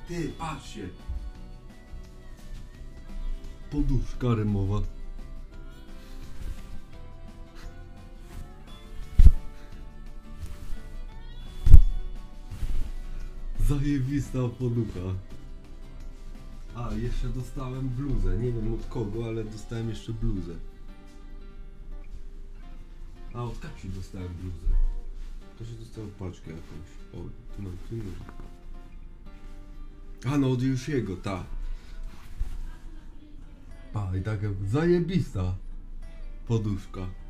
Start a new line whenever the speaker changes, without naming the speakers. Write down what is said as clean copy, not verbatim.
Ty, patrzcie.
Poduszka remowa. Zajebista poducha. A, jeszcze dostałem bluzę. Nie wiem od kogo, ale dostałem jeszcze bluzę. A, od Kasi dostałem bluzę. Też dostałem paczkę jakąś. O, tu mam. A, no od już jego, ta. Pa, i taka zajebista poduszka.